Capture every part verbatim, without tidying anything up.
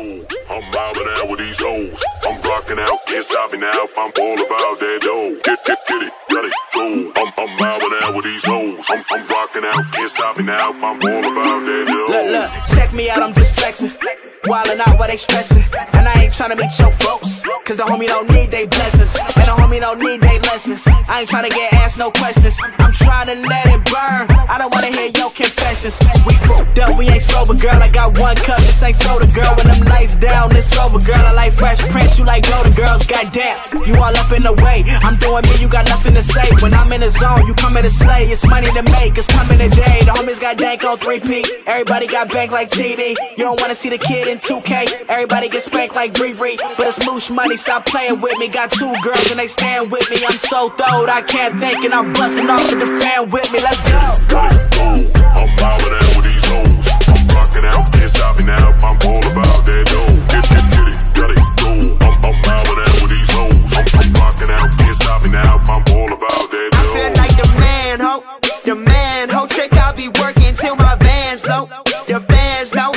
dough. I'm mobbing out with these hoes. I'm rocking out, can't stop me now. I'm all about that dough. Get, get, get it, got it, go. I'm, I'm mobbing out with these hoes. I'm, I'm rocking out, can't stop me now. I'm all about that dough. Look, look, check me out, I'm just flexing. Wildin' out while they stressing. And I ain't tryna meet your folks, cause the homie don't need they blessings. And the homie don't need they lessons. I ain't tryna get asked no questions. I'm tryna let it burn. I don't wanna hear your confessions. We fucked up, we ain't sober, girl. I got one cup, this ain't soda, girl. When them lights down, it's over, girl. I like Fresh Prince, you like Yoda, girls. Goddamn, you all up in the way. I'm doing me, you got nothing to say. When I'm in the zone, you coming to slay. It's money to make, it's coming today. The homies got dank on three P. Everybody got bank like T D. You don't wanna see the kid in two K. Everybody get spanked like Riri. But it's moosh money, stop playing with me. Got two girls and they stand with me. I'm so throwed, I can't think, and I'm busting off with the fan with me. Let's go. Got it, go. I'm mobbing out with these hoes. I'm rocking out, can't stop me now. I'm all about that dough. Get, get, get it, got it, go. I'm, I'm mobbing out with these hoes. I'm, I'm rocking out, can't stop me now. I'm all about that dough. I feel like the man, ho, the man, ho. Trick, I'll be working till my van's low. The fans know.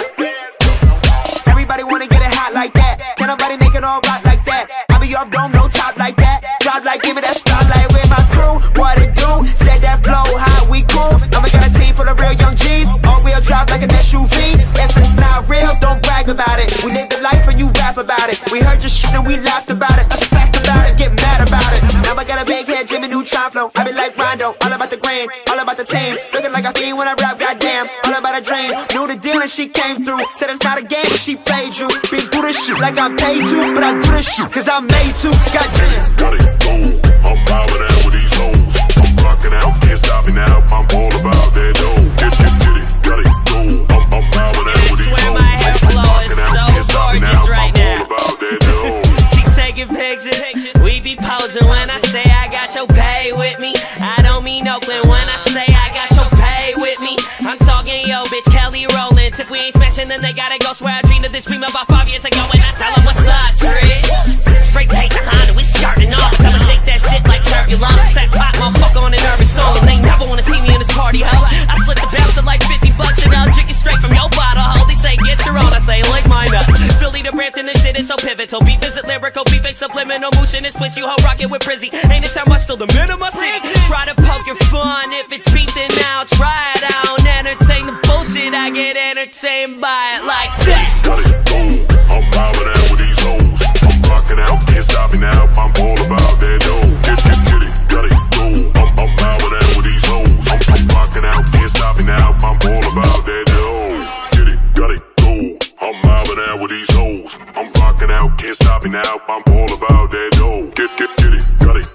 Everybody wanna get it hot like that. Can't nobody make it all rock like that. I be off dome, no top like that. Drop like, give me that spotlight with my crew. What it do? Said that flow, how we cool. I'ma get a team full of real young G's. All wheel drive like an S U V. If it's not real, don't brag about it. We live the life and you rap about it. We heard your shit and we laughed about it. That's a fact about it, get mad about it. Now I got a big head, Jimmy Neutron flow. I be like Rondo, all about the grain, all about the team. Looking like a fiend when I rap, goddamn, all about a dream. Knew the deal and she came through. Said it's not a game, but she played you. Been through the shit like I'm paid to, but I do the shit cause I'm made to. Goddamn. Got it, go. I'm mobbing out with these hoes. I'm rocking out, can't stop me now. I'm all about that dough. Get, get, get it, got it, go. I'm, I'm mobbing out with these hoes. My hair flow I'm is rocking out, so can't stop me now. gorgeous right I'm now. all about that dough. She taking pictures, we be posing when I say I got your pay with me. I don't mean Oakland when I say I got your pay with me. I'm talking yo bitch Kelly Rowland. If we ain't smashing then they gotta go. Swear I dreamed of this dream about five years ago and I tell her what's up, Trick. Spray paint behind it, we starting off. Tell her shake that shit like turbulence. Set pop motherfucker on a nervous song and they never wanna see me in this party, ho. I slip the bounce at like fifty bucks and I'll drink it straight from your bottle, ho. They say get your own, I say like my nuts. Philly to Brampton, this shit is so pivotal. Beat visit lyrical, beat fake subliminal motion. This twist you ho rocket with Prizzy. Ain't it time I still the man of my city. Try to poke your fun, if it's beat then now try it. I don't entertain the bullshit, I get entertained by it like that. Got it, go. I'm mobbing out with these hoes. I'm rocking out, can't stop me now. I'm all about that dough. Get, get, get it, got it, go. I'm, I'm mobbing out with these hoes. I'm, I'm rocking out, can't stop me now. I'm all about that dough. Get it, got it, go. I'm mobbing out with these hoes. I'm rocking out, can't stop me now. I'm all about that dough. Get, get, get it, got it.